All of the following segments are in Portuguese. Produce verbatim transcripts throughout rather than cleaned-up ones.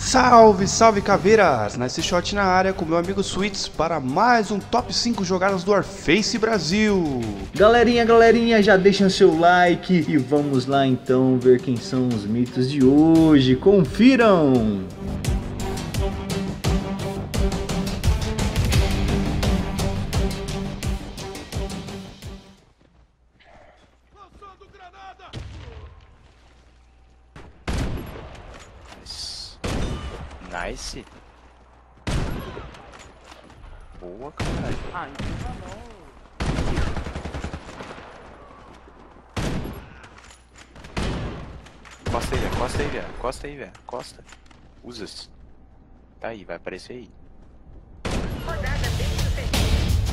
Salve, salve caveiras! Nice Shot na área com meu amigo Sweets para mais um top cinco jogadas do Warface Brasil. Galerinha, galerinha, já deixa seu like e vamos lá então ver quem são os mitos de hoje. Confiram! Nice. Boa, caralho. Ah, então não. Costa aí, velho. Costa aí, velho. Costa aí, velho. Costa. Usa-se. Tá aí, vai aparecer aí. Rodada bem sucedida.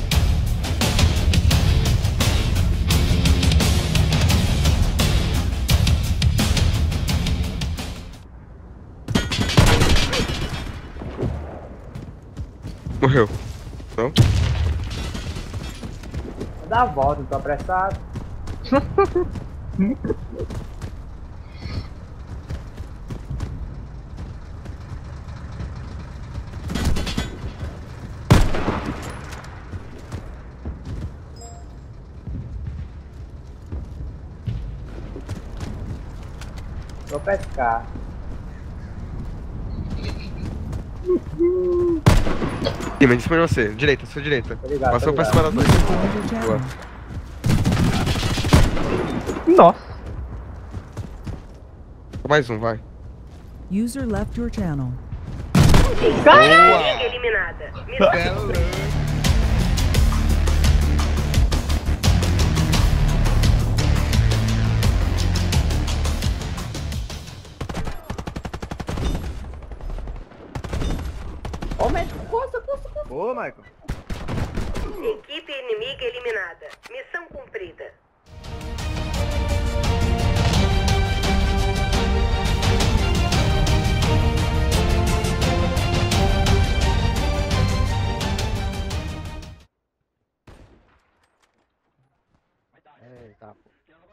Morreu. Não? Vou dar a volta, não tô apressado. Vou pescar. Ih, mas em cima de você. Direita, sua direita. Tô ligado, Passou tô pra ligado. cima das dois. Boa. Nossa. Mais um, vai. User left your channel. Inimiga eliminada. Missão Ô, médico, costa, costa, costa. Boa, Michael. Equipe inimiga eliminada. Missão cumprida. Eita, pô.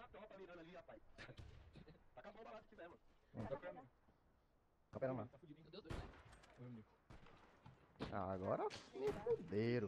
Ah, agora me fuderam.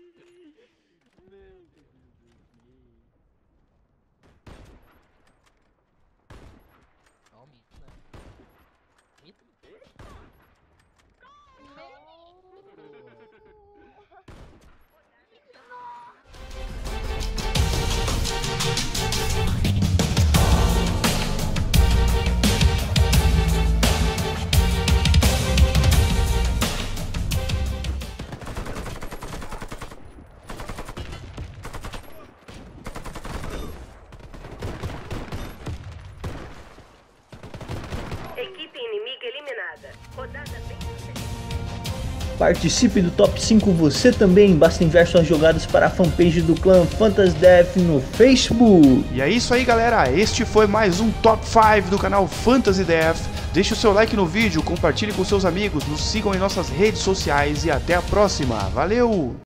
Equipe inimiga eliminada. Rodada bem sucedida. Participe do top cinco você também. Basta enviar suas jogadas para a fanpage do clã FantasyDef no Facebook. E é isso aí galera, este foi mais um top cinco do canal FantasyDef. Deixe o seu like no vídeo, compartilhe com seus amigos, nos sigam em nossas redes sociais e até a próxima. Valeu!